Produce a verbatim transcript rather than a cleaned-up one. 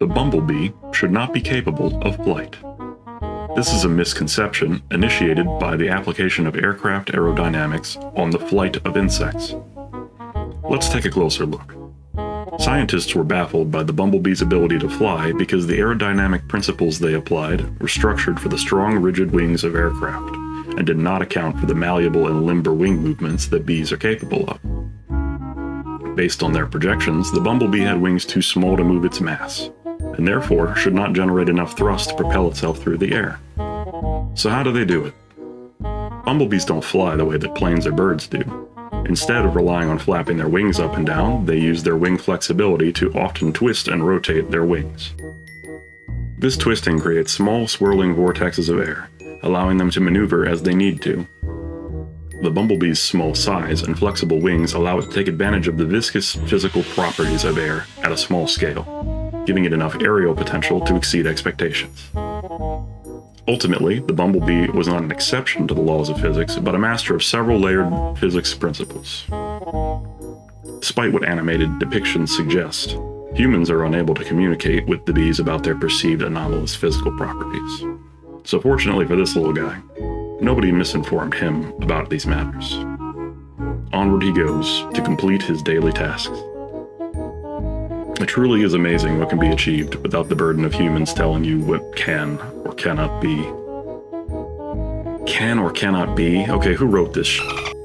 The bumblebee should not be capable of flight. This is a misconception initiated by the application of aircraft aerodynamics on the flight of insects. Let's take a closer look. Scientists were baffled by the bumblebee's ability to fly because the aerodynamic principles they applied were structured for the strong, rigid wings of aircraft and did not account for the malleable and limber wing movements that bees are capable of. Based on their projections, the bumblebee had wings too small to move its mass, and therefore should not generate enough thrust to propel itself through the air. So how do they do it? Bumblebees don't fly the way that planes or birds do. Instead of relying on flapping their wings up and down, they use their wing flexibility to often twist and rotate their wings. This twisting creates small swirling vortexes of air, allowing them to maneuver as they need to. The bumblebee's small size and flexible wings allow it to take advantage of the viscous physical properties of air at a small scale, giving it enough aerial potential to exceed expectations. Ultimately, the bumblebee was not an exception to the laws of physics, but a master of several layered physics principles. Despite what animated depictions suggest, humans are unable to communicate with the bees about their perceived anomalous physical properties. So fortunately for this little guy, nobody misinformed him about these matters. Onward he goes to complete his daily tasks. It truly is amazing what can be achieved without the burden of humans telling you what can or cannot be. Can or cannot be? Okay, who wrote this shit?